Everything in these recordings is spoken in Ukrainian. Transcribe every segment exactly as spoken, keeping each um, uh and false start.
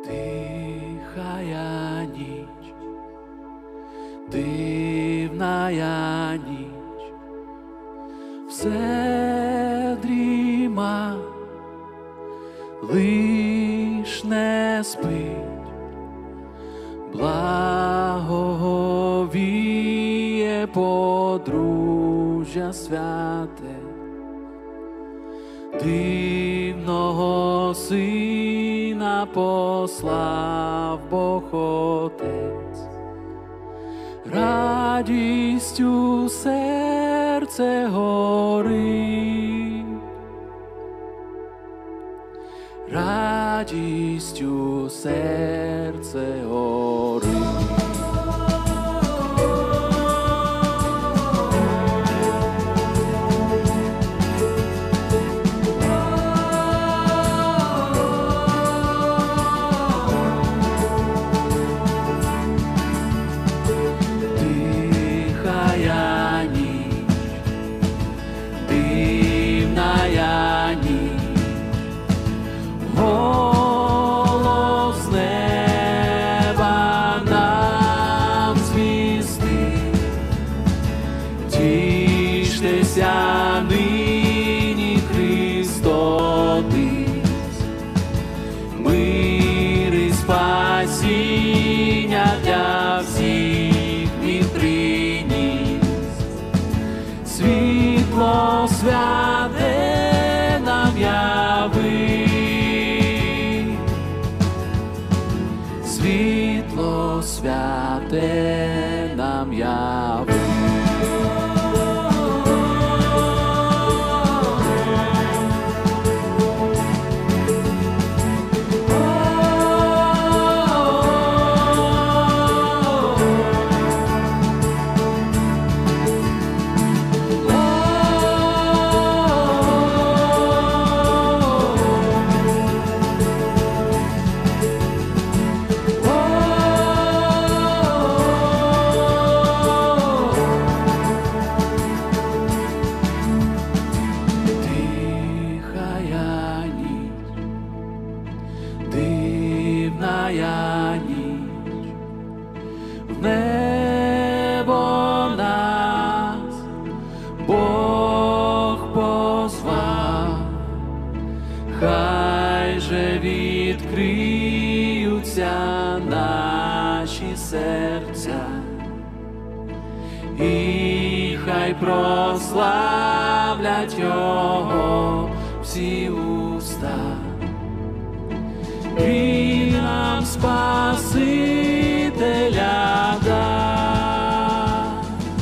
Тихая ніч, дивная ніч, все дріма, лиш не спить, благовіє подружжя святе, дивного Сина послав Бог Отець, радістю серце горить, радістю серце горить. Тіштеся нині, Христотись, мир і спасіння для всіх Він приніс, світло святе нам явив, світло святе нам явив. Дивная ніч, в небо нас Бог позвав, хай же відкриються наші серця, і хай прославлять Його всі уста. Він нам Спасителя дав,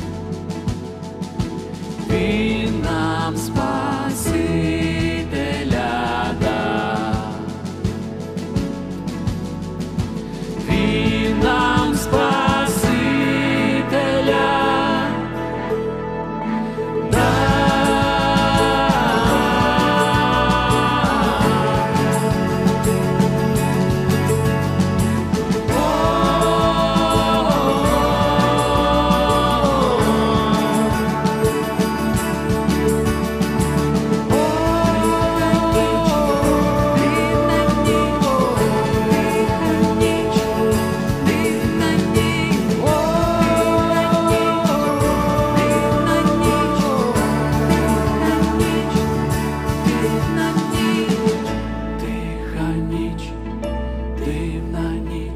Він нам Спасителя дав, Він нам Спасителя дав. Дивна ніч,